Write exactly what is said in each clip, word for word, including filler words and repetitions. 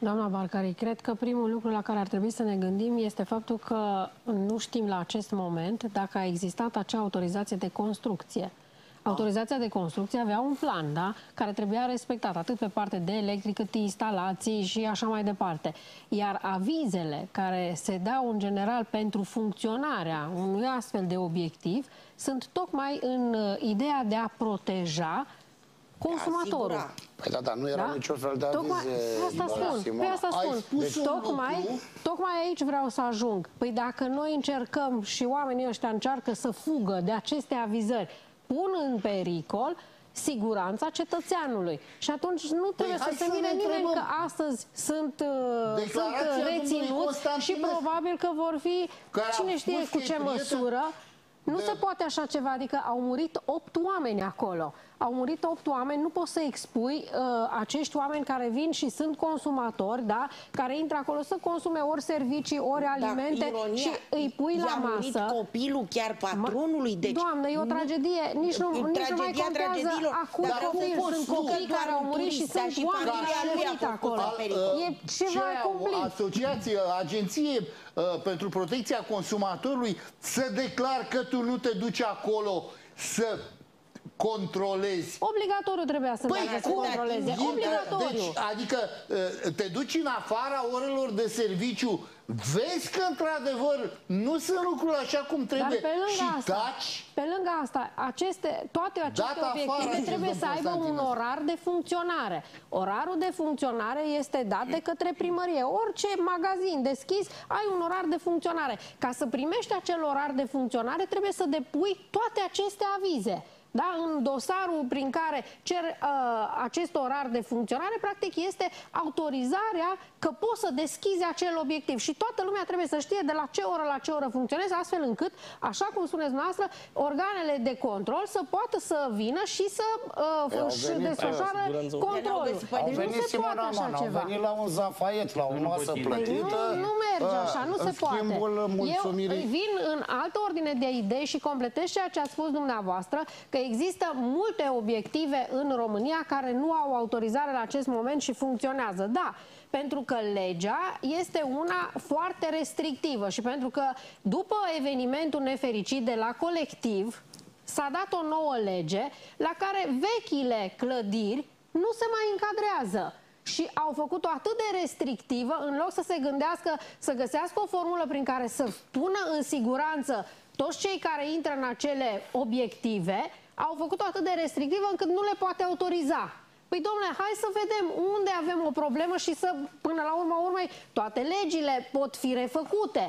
Doamna Barcari, cred că primul lucru la care ar trebui să ne gândim este faptul că nu știm la acest moment dacă a existat acea autorizație de construcție. Autorizația de construcție avea un plan, da? Care trebuia respectat atât pe parte de electric, cât instalații și așa mai departe. Iar avizele care se dau în general pentru funcționarea unui astfel de obiectiv sunt tocmai în ideea de a proteja consumatorul. Păi da, dar nu era da? niciun fel de tocmai, avize. Asta spun, pe asta spun. Deci, tocmai, tocmai aici vreau să ajung. Păi dacă noi încercăm și oamenii ăștia încearcă să fugă de aceste avizări, pun în pericol siguranța cetățeanului. Și atunci nu trebuie păi să se mire nimeni că astăzi sunt, sunt reținuți și probabil că vor fi, cine știe cu ce măsură. Nu de... se poate așa ceva, adică au murit opt oameni acolo. Au murit opt oameni, nu poți să expui uh, acești oameni care vin și sunt consumatori, da? Care intră acolo să consume ori servicii, ori alimente ironia, și îi pui la masă. I-a murit copilul chiar patronului. Deci, Doamne, e o tragedie. Nici nu, nici nu mai contează acum copil. Sunt copii care au murit și sunt oameni care au murit acolo. E ceva cumplit. Asociație, agenție uh, pentru protecția consumatorului să declar că tu nu te duci acolo să controlezi. Obligatoriu trebuia să păi, meargă să controleze. Obligatoriu. Deci, adică te duci în afara orelor de serviciu, vezi că într-adevăr nu sunt lucruri așa cum trebuie și asta, taci. Pe lângă asta, aceste, toate aceste dat obiective trebuie să aibă un orar de funcționare. Orarul de funcționare este dat de către primărie. Orice magazin deschis, ai un orar de funcționare. Ca să primești acel orar de funcționare, trebuie să depui toate aceste avize. Da? În dosarul prin care cer uh, acest orar de funcționare, practic este autorizarea că poți să deschizi acel obiectiv și toată lumea trebuie să știe de la ce oră la ce oră funcționează, astfel încât, așa cum spuneți noastră, organele de control să poată să vină și să uh, își desfășoară controlul. Deci nu se poate așa ceva. Au venit la un zafaiet, la o masă plătită. Nu, nu merge așa, nu se poate. Eu vin în altă ordine de idei și completez ceea ce ați spus dumneavoastră, că există multe obiective în România care nu au autorizare la acest moment și funcționează. Da, pentru că legea este una foarte restrictivă și pentru că după evenimentul nefericit de la Colectiv s-a dat o nouă lege la care vechile clădiri nu se mai încadrează. Și au făcut-o atât de restrictivă, în loc să se gândească, să găsească o formulă prin care să pună în siguranță toți cei care intră în acele obiective, au făcut-o atât de restrictivă încât nu le poate autoriza. Păi, domnule, hai să vedem unde avem o problemă și să, până la urma urmei, toate legile pot fi refăcute.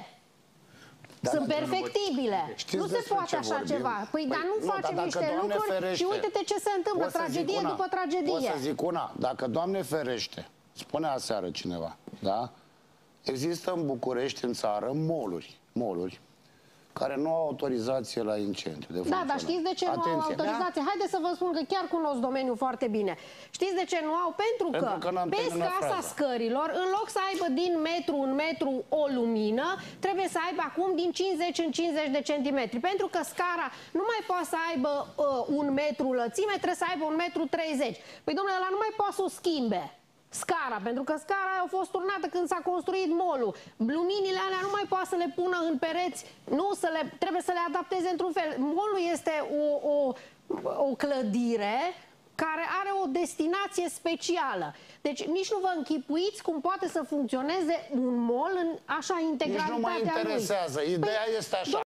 Dar sunt perfectibile. Nu se poate așa vorbim? ceva. Păi, dar nu, nu facem da, niște lucruri ferește, și uite-te ce se întâmplă, tragedie una, după tragedie. Pot să zic una, dacă, Doamne ferește, spune aseară cineva, da? Există în București, în țară, moluri, moluri care nu au autorizație la incendiu. De da, dar știți de ce Atenție, nu au autorizație? Da? Haideți să vă spun că chiar cunosc domeniul foarte bine. Știți de ce nu au? Pentru, Pentru că, că pe scasa scărilor, în loc să aibă din metru în metru o lumină, trebuie să aibă acum din cincizeci în cincizeci de centimetri. Pentru că scara nu mai poate să aibă uh, un metru lățime, trebuie să aibă un metru treizeci. Păi, domnule, ăla nu mai poate să o schimbe. Scara, pentru că scara a fost turnată când s-a construit molul. Luminile alea nu mai poate să le pună în pereți, nu, să le, trebuie să le adapteze într-un fel. Molul este o, o, o clădire care are o destinație specială. Deci nici nu vă închipuiți cum poate să funcționeze un mol în așa integralitatea lui. Nici nu mă interesează. Ideea păi, este așa.